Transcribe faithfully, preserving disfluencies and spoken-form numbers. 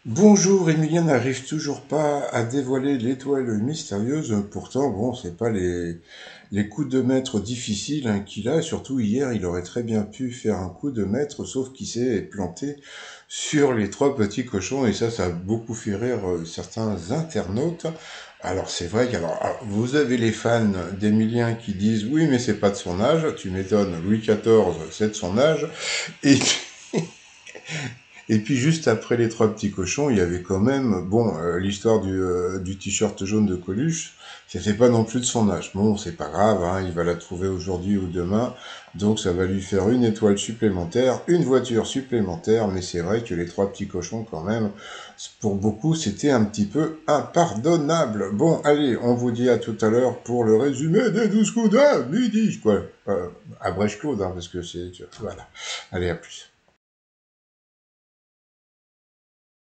Bonjour, Emilien n'arrive toujours pas à dévoiler l'étoile mystérieuse. Pourtant, bon, c'est pas les, les coups de maître difficiles hein, qu'il a. Surtout hier, il aurait très bien pu faire un coup de maître, sauf qu'il s'est planté sur les trois petits cochons. Et ça, ça a beaucoup fait rire euh, certains internautes. Alors c'est vrai que alors, ah, vous avez les fans d'Emilien qui disent oui, mais c'est pas de son âge. Tu m'étonnes, Louis quatorze, c'est de son âge. Et Et puis juste après les trois petits cochons, il y avait quand même, bon, euh, l'histoire du, euh, du t-shirt jaune de Coluche, c'était pas non plus de son âge. Bon, c'est pas grave, hein, il va la trouver aujourd'hui ou demain, donc ça va lui faire une étoile supplémentaire, une voiture supplémentaire, mais c'est vrai que les trois petits cochons quand même, pour beaucoup, c'était un petit peu impardonnable. Bon, allez, on vous dit à tout à l'heure pour le résumé des douze coups d'un midi, quoi. Euh, à Brèche-Claude, hein, parce que c'est... Voilà. Allez, à plus.